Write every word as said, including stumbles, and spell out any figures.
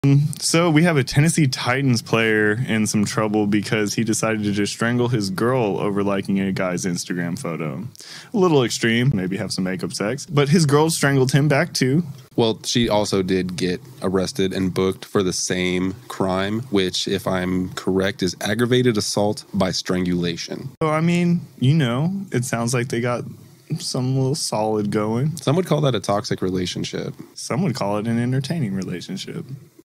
So we have a Tennessee Titans player in some trouble because he decided to just strangle his girl over liking a guy's Instagram photo. A little extreme, maybe have some makeup sex, but his girl strangled him back too. Well, she also did get arrested and booked for the same crime, which, if I'm correct, is aggravated assault by strangulation. So, I mean, you know, it sounds like they got some little solid going. Some would call that a toxic relationship. Some would call it an entertaining relationship.